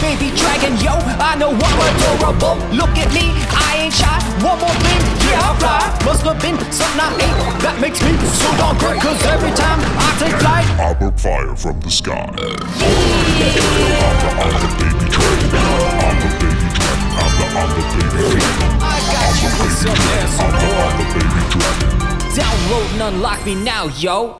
baby dragon, yo. I know I'm adorable. Look at me, I ain't shy. One more thing, yeah, I fly. Must have been something I ate that makes me so darn great. Cause every time I take flight, I burp fire from the sky. I'm the baby dragon. I'm the baby dragon. I'm the baby dragon. I got you with some ass I'm the baby dragon. Download and unlock me now, yo.